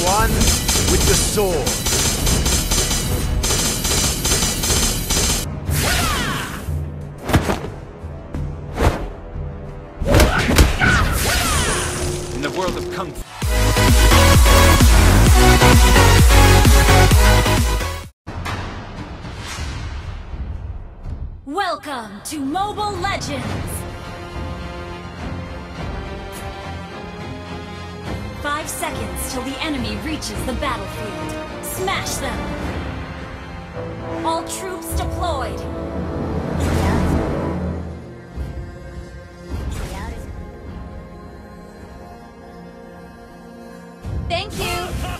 one with the sword. In the world of Kung Fu. Welcome to Mobile Legends! 5 seconds till the enemy reaches the battlefield. Smash them! All troops deployed! Thank you!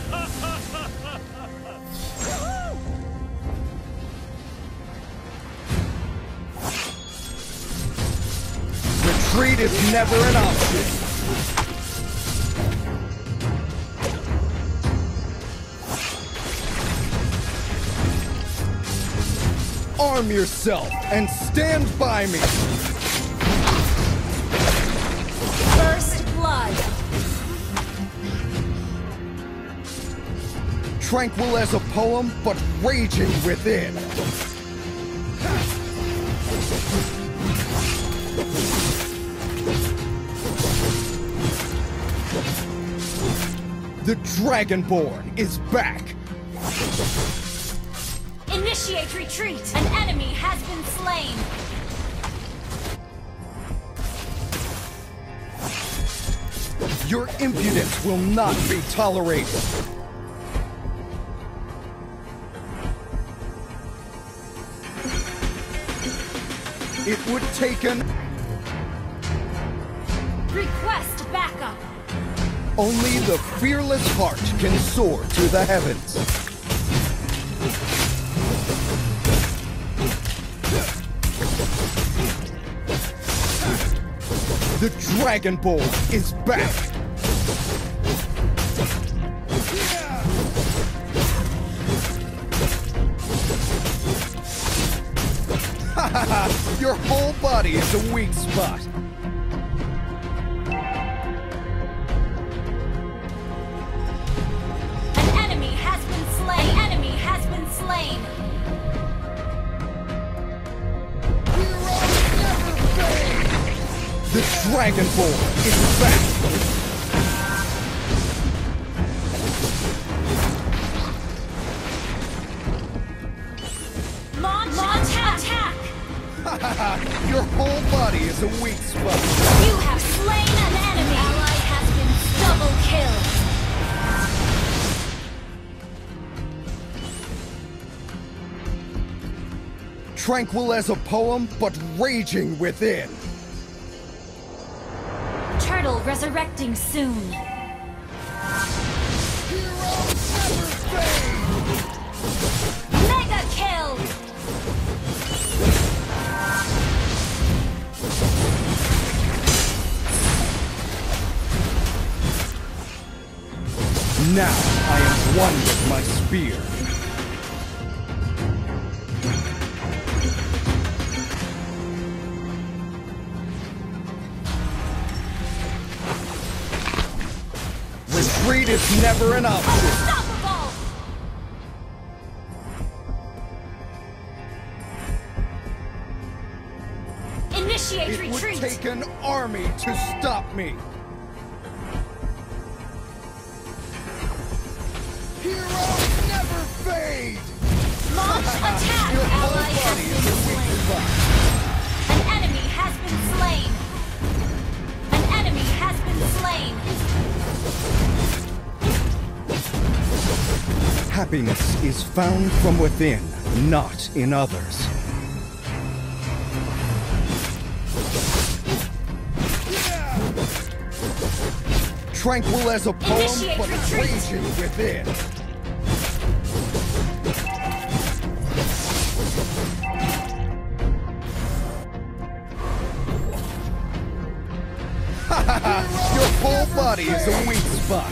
Retreat is never an option. Arm yourself and stand by me. First blood. Tranquil as a poem, but raging within. The Dragonborn is back! Initiate retreat! An enemy has been slain! Your impudence will not be tolerated! It would take an... Request backup! Only the fearless heart can soar to the heavens. The Dragonborn is back! Hahaha! Your whole body is a weak spot! The Dragonborn is back! Launch attack! Hahaha! Your whole body is a weak spot! You have slain an enemy! Ally has been double killed! Tranquil as a poem, but raging within. Turtle resurrecting soon. Mega kill! Now I am one with my spear. Retreat is never an option. Unstoppable! Initiate retreat! It would take an army to stop me. Heroes never fade! Launch attack! Your Ally whole has body been is a weak slain. spot. An enemy has been slain. An enemy has been slain. Happiness is found from within, not in others. Tranquil as a poem, Initiate but retreat. raging within. Your whole body is a weak spot.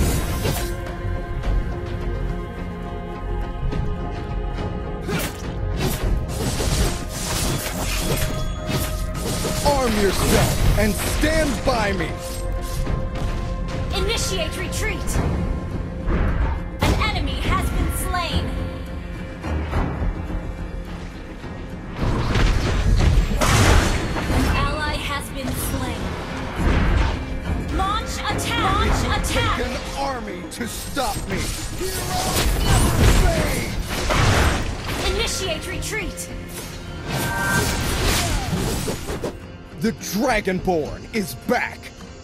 Arm yourself and stand by me. Initiate retreat! retreat! The Dragonborn is back!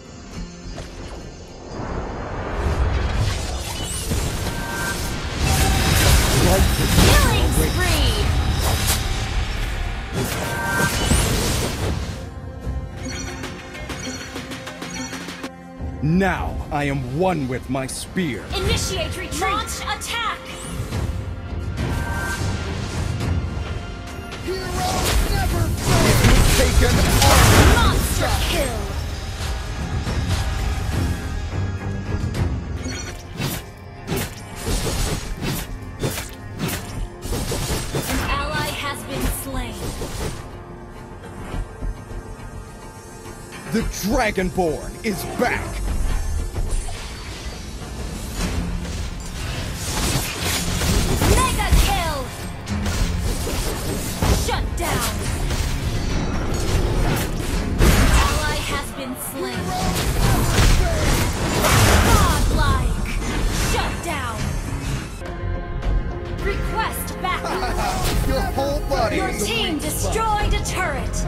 Killing spree! Now I am one with my spear. Initiate retreat! Launch attack! Heroes never fail! Taken on! Monster kill! An ally has been slain. The Dragonborn is back! Mega kill! Shut down! Ally has been slain. Godlike! Shut down! Request backup! Your whole body Your is a team weak spot. destroyed a turret!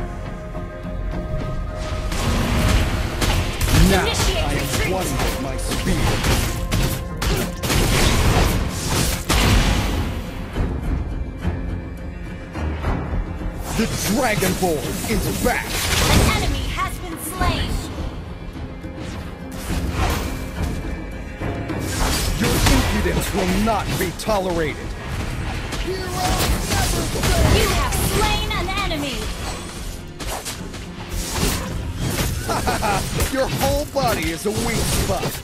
Now Initiate I am retreat. one with my spear. The Dragonborn is back! An enemy has been slain! Your impudence will not be tolerated! You have slain an enemy! Your whole body is a weak spot!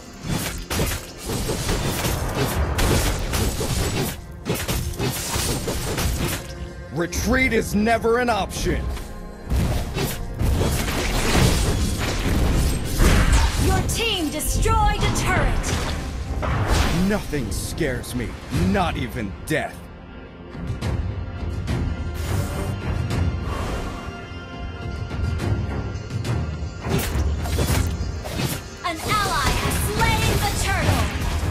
Retreat is never an option! Your team destroyed a turret! Nothing scares me, not even death. An ally has slain the turtle!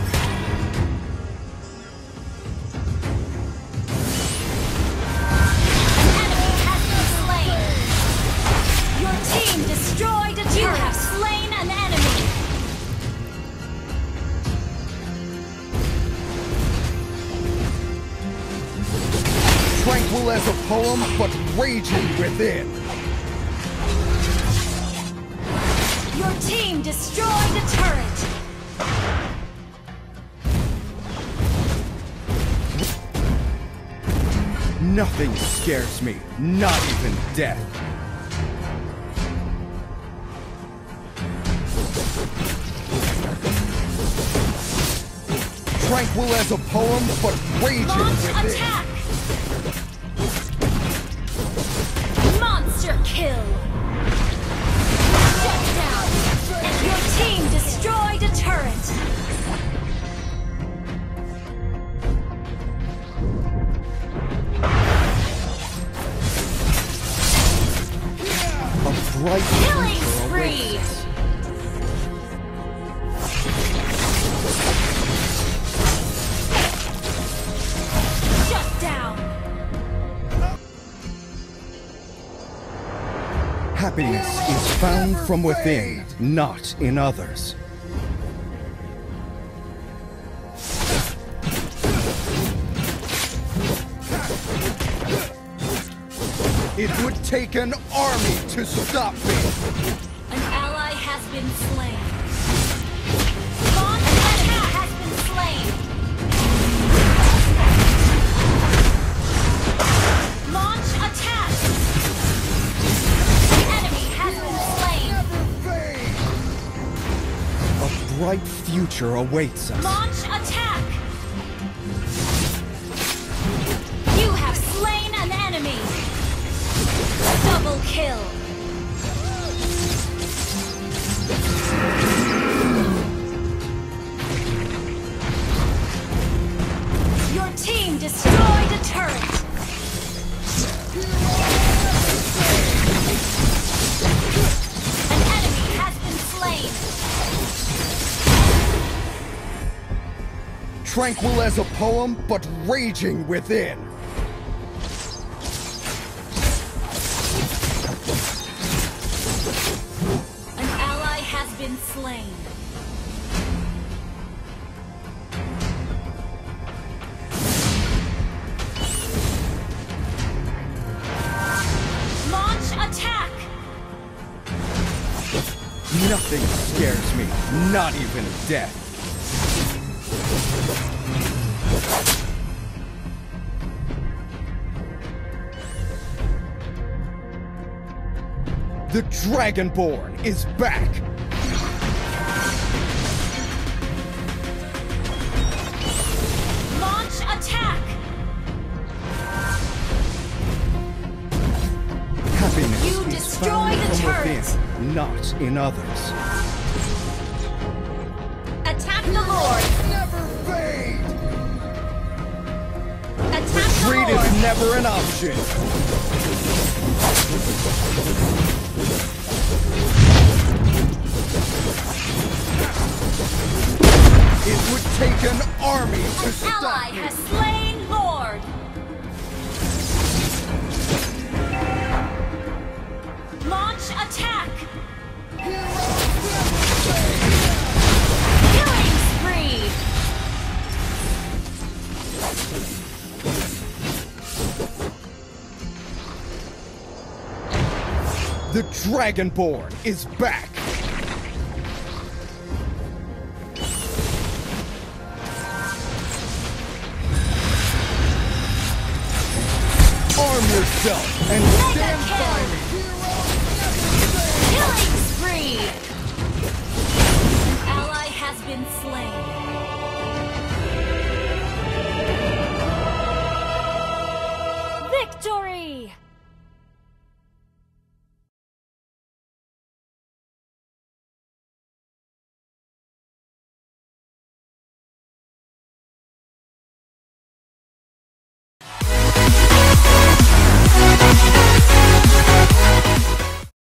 An enemy has been slain! Your team destroyed a turret! You have slain an enemy! Tranquil as a poem, but raging within. Your team destroyed a turret! Nothing scares me, not even death. Tranquil as a poem, but raging Launch within. attack! Monster kill! Shut down! And your team destroyed a turret! A bright Killing future spree! awaits us. Shut down! Happiness is found from within, not in others. It would take an army to stop me. An ally has been slain. Launch attack has been slain. Launch attack. The enemy has been slain. A bright future awaits us. Launch attack. You have slain an enemy. Double kill. Your team destroyed a turret. An enemy has been slain. Tranquil as a poem, but raging within. slain. Launch attack! Nothing scares me, not even death. The Dragonborn is back! Launch attack! Happiness You is destroy found the from turret. within, not in others. Attack the Lord! Never fade! Attack the Retreat Lord! is never an option! It would take an army to An stop ally me! has slain Lord! Launch attack! Killing spree! The Dragonborn is back! Arm yourself and Mega stand kill. by me! Killing spree! An ally has been slain.